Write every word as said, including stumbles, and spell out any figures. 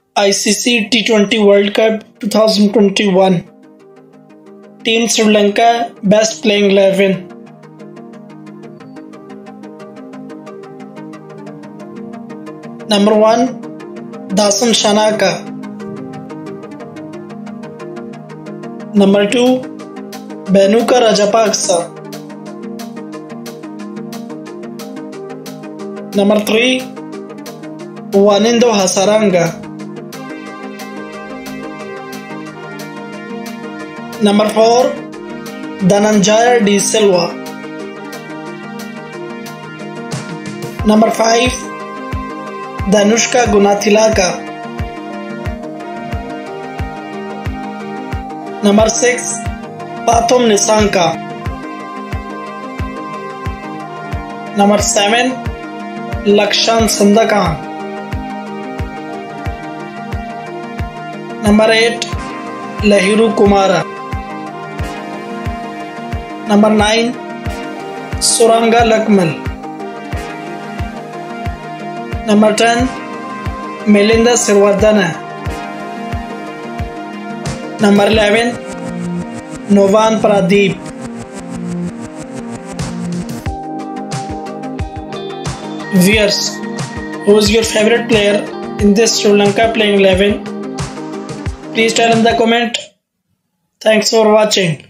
I C C T twenty World Cup twenty twenty-one. Team Sri Lanka Best Playing eleven. Number one, Dasan Shanaka. Number two, Benuka Rajapaksa. Number three, Wanindo Hasaranga. Number four, Dhananjaya De Silva. Number five, Danushka Gunathilaka. Number six, Pathum Nissanka. Number seven, Lakshan Sandakan. Number eight, Lahiru Kumara. Number nine, Suranga Lakmal. Number ten, Melinda Sirvardhana. Number eleven, Novan Pradeep. Viewers, who is your favorite player in this Sri Lanka playing eleven? Please tell in the comment. Thanks for watching.